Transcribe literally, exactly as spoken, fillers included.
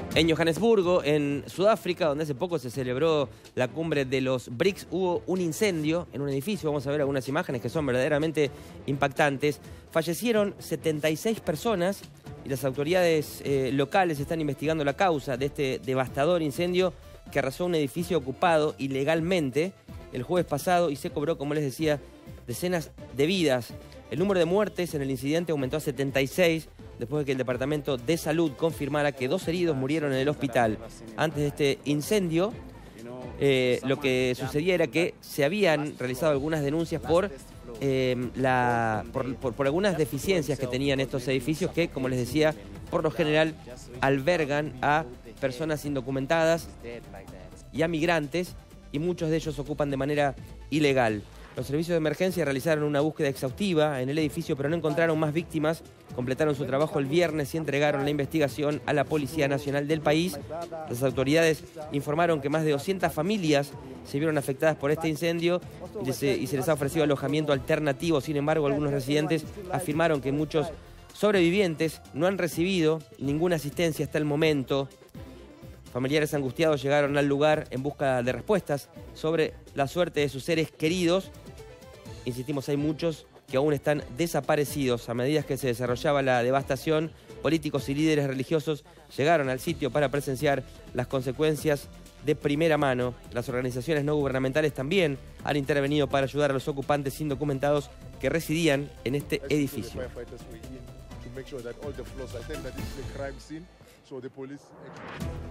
En Johannesburgo, en Sudáfrica, donde hace poco se celebró la cumbre de los BRICS, hubo un incendio en un edificio. Vamos a ver algunas imágenes que son verdaderamente impactantes. Fallecieron setenta y seis personas y las autoridades eh, locales están investigando la causa de este devastador incendio que arrasó un edificio ocupado ilegalmente el jueves pasado y se cobró, como les decía, decenas de vidas. El número de muertes en el incidente aumentó a setenta y seis después de que el Departamento de Salud confirmara que dos heridos murieron en el hospital. Antes de este incendio, eh, lo que sucedía era que se habían realizado algunas denuncias por, eh, la, por, por, por algunas deficiencias que tenían estos edificios que, como les decía, por lo general albergan a personas indocumentadas y a migrantes, y muchos de ellos ocupan de manera ilegal. Los servicios de emergencia realizaron una búsqueda exhaustiva en el edificio, pero no encontraron más víctimas. Completaron su trabajo el viernes y entregaron la investigación a la Policía Nacional del país. Las autoridades informaron que más de doscientas familias se vieron afectadas por este incendio y se, y se les ha ofrecido alojamiento alternativo. Sin embargo, algunos residentes afirmaron que muchos sobrevivientes no han recibido ninguna asistencia hasta el momento. Familiares angustiados llegaron al lugar en busca de respuestas sobre la suerte de sus seres queridos. Insistimos, hay muchos que aún están desaparecidos. A medida que se desarrollaba la devastación, políticos y líderes religiosos llegaron al sitio para presenciar las consecuencias de primera mano. Las organizaciones no gubernamentales también han intervenido para ayudar a los ocupantes indocumentados que residían en este edificio. So the police